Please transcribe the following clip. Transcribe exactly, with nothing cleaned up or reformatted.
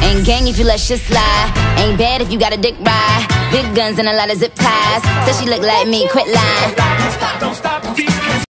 Ain't gang if you let shit slide. Ain't bad if you got a dick ride. Big guns and a lot of zip ties. Said she look like me, quit lying.